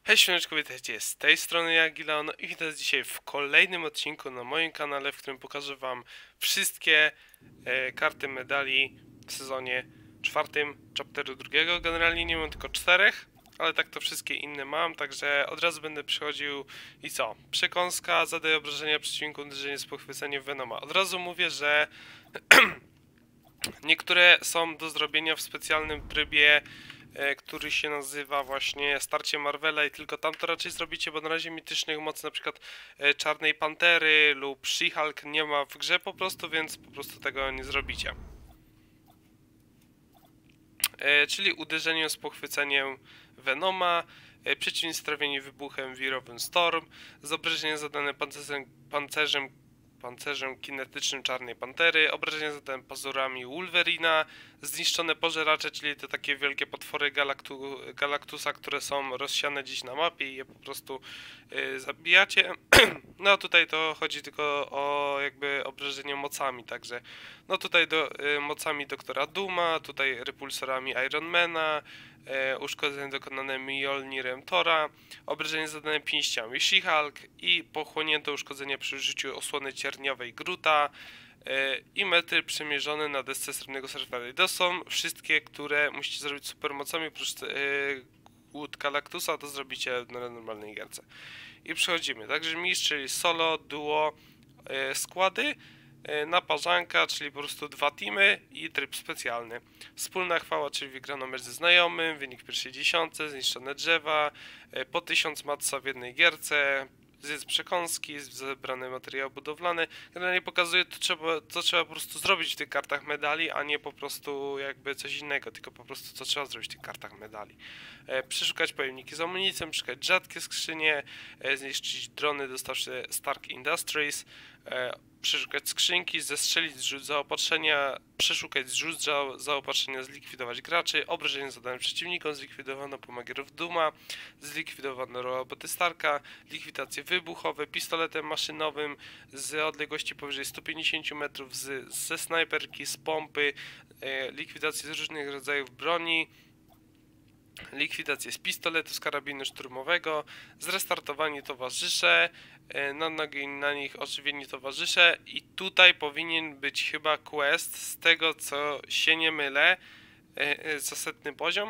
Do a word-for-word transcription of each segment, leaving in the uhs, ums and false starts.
Hej śmieszku, witajcie, z tej strony Jagila, no i witam dzisiaj w kolejnym odcinku na moim kanale, w którym pokażę wam wszystkie e, karty medali w sezonie czwartym chapteru drugiego. Generalnie nie mam tylko czterech, ale tak to wszystkie inne mam, także od razu będę przychodził i co? Przekąska, zadaje obrażenia przeciwniku, uderzenie z pochwyceniem Venoma. Od razu mówię, że niektóre są do zrobienia w specjalnym trybie, który się nazywa właśnie Starcie Marvela i tylko tam to raczej zrobicie, bo na razie mitycznych mocy, na przykład Czarnej Pantery lub She-Hulk nie ma w grze po prostu, więc po prostu tego nie zrobicie. E, czyli uderzenie z pochwyceniem Venoma, e, przeciwnik strawieni wybuchem wirowym Storm, z obrażenia zadane pancerzem, pancerzem pancerzem kinetycznym Czarnej Pantery, obrażenia zadane pazurami Wolverina, zniszczone pożeracze, czyli te takie wielkie potwory Galactu, Galactusa, które są rozsiane dziś na mapie i je po prostu y, zabijacie. No a tutaj to chodzi tylko o jakby obrażenie mocami, także no tutaj do, y, mocami Doktora Dooma, tutaj repulsorami Ironmana, y, uszkodzenie dokonane Mjolnirem Thora, obrażenie zadane pięściami She-Hulk i pochłonięte uszkodzenie przy użyciu osłony cierniowej Groota i metry przemierzone na desce srebrnego surfera. I to są wszystkie, które musicie zrobić supermocami, oprócz Głód Galactusa to zrobicie na normalnej gierce. I przechodzimy, także mistrz, czyli solo, duo, składy, naparzanka, czyli po prostu dwa teamy i tryb specjalny. Wspólna chwała, czyli wygrano mecz ze znajomym, wynik w pierwszej dziesiątce, zniszczone drzewa, po tysiąc matca w jednej gierce, zjedz przekąski, zebrane materiały budowlane. Generalnie pokazuje, to trzeba, co trzeba po prostu zrobić w tych kartach medali, a nie po prostu jakby coś innego, tylko po prostu co trzeba zrobić w tych kartach medali. E, przeszukać pojemniki z amunicją, przeszukać rzadkie skrzynie, e, zniszczyć drony dostawcze Stark Industries, e, przeszukać skrzynki, zestrzelić zrzut zaopatrzenia, przeszukać zrzut zaopatrzenia, zlikwidować graczy, obrażenia zadane przeciwnikom, zlikwidowano pomagierów Dooma, zlikwidowano roboty Starka, likwidacje wybuchowe, pistoletem maszynowym z odległości powyżej stu pięćdziesięciu metrów, z, ze snajperki, z pompy, e, likwidacje z różnych rodzajów broni, likwidację z pistoletu, z karabinu szturmowego, zrestartowanie towarzysze, na nogi na nich ożywieni towarzysze i tutaj powinien być chyba quest, z tego co się nie mylę, za setny poziom,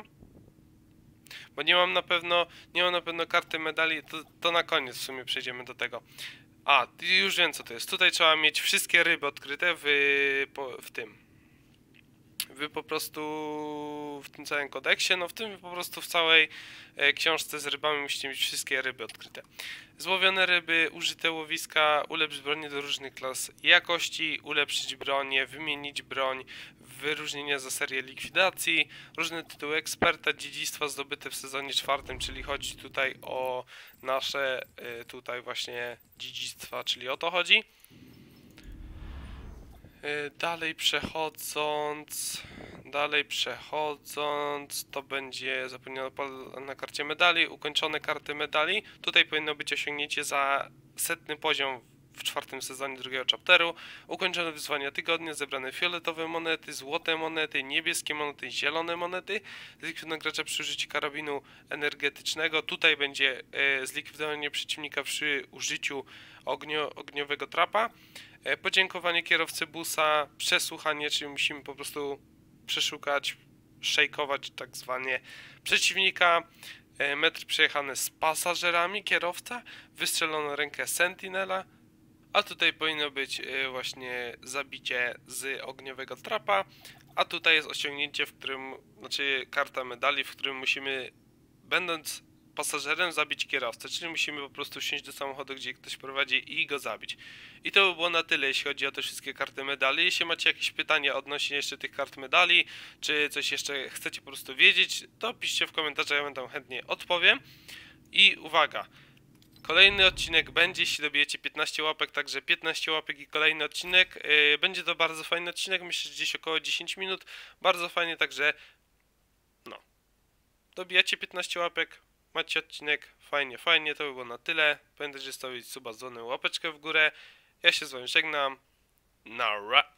bo nie mam na pewno, nie mam na pewno karty medali, to, to na koniec w sumie przejdziemy do tego. A, już wiem co to jest, tutaj trzeba mieć wszystkie ryby odkryte w, w tym. Wy po prostu w tym całym kodeksie, no w tym po prostu w całej e, książce z rybami musicie mieć wszystkie ryby odkryte. Złowione ryby, użyte łowiska, ulepszyć bronię do różnych klas jakości, ulepszyć bronię, wymienić broń, wyróżnienia za serię likwidacji, różne tytuły eksperta, dziedzictwa zdobyte w sezonie czwartym, czyli chodzi tutaj o nasze e, tutaj właśnie dziedzictwa, czyli o to chodzi. Dalej przechodząc, dalej przechodząc, to będzie zapomniano na karcie medali, ukończone karty medali. Tutaj powinno być osiągnięcie za setny poziom w czwartym sezonie drugiego chapteru. Ukończone wyzwania tygodnia, zebrane fioletowe monety, złote monety, niebieskie monety, zielone monety. Zlikwidowanie gracza przy użyciu karabinu energetycznego. Tutaj będzie e, zlikwidowanie przeciwnika przy użyciu ognio, ogniowego trapa. E, podziękowanie kierowcy busa, przesłuchanie, czyli musimy po prostu przeszukać, szejkować tak zwanie przeciwnika. E, metr przejechany z pasażerami, kierowca, wystrzelono rękę Sentinela. A tutaj powinno być właśnie zabicie z ogniowego trapa, a tutaj jest osiągnięcie, w którym, znaczy karta medali, w którym musimy, będąc pasażerem, zabić kierowcę, czyli musimy po prostu wsiąść do samochodu, gdzie ktoś prowadzi i go zabić. I to by było na tyle, jeśli chodzi o te wszystkie karty medali. Jeśli macie jakieś pytania odnośnie jeszcze tych kart medali, czy coś jeszcze chcecie po prostu wiedzieć, to piszcie w komentarzach, ja wam tam chętnie odpowiem. I uwaga! Kolejny odcinek będzie, jeśli dobijecie piętnaście łapek, także piętnaście łapek i kolejny odcinek. Yy, będzie to bardzo fajny odcinek, myślę, że gdzieś około dziesięć minut. Bardzo fajnie, także no. Dobijacie piętnaście łapek, macie odcinek, fajnie, fajnie, to by było na tyle. Pamiętajcie zostawić suba z dzwonem, łapeczkę w górę. Ja się z wami żegnam. Nara.